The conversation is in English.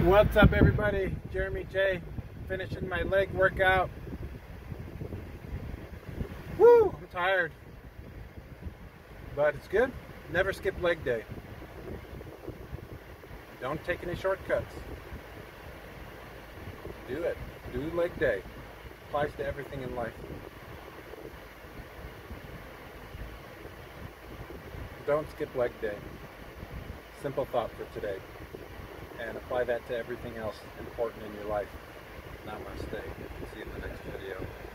What's up, everybody? Jeremy J, finishing my leg workout. Woo! I'm tired, but it's good. Never skip leg day. Don't take any shortcuts. Do it. Do leg day. Applies to everything in life. Don't skip leg day. Simple thought for today. And apply that to everything else important in your life. Namaste. See you in the next video.